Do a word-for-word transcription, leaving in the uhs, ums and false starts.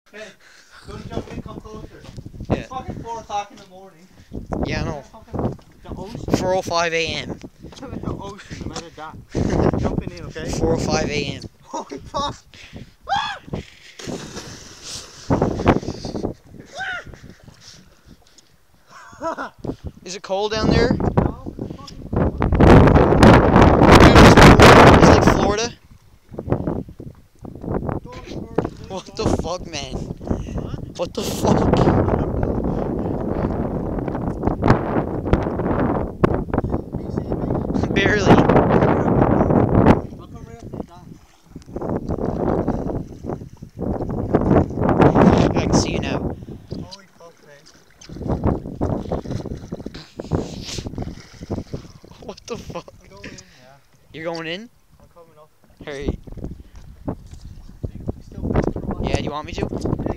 Hey, don't jump in, come closer. Yeah. It's fucking four o'clock in the morning. Yeah, I know. The ocean. four oh five a m The ocean, no matter that. Jumping in, okay? four oh five a m Holy fuck! Is it cold down there? No, it's fucking cold. It's like Florida. What the fuck, man? What the fuck? Barely. I can see you now. Holy fuck, man. What the fuck? I'm going in, yeah. You're going in? I'm coming up. Hurry. You still Yeah, do you want me to?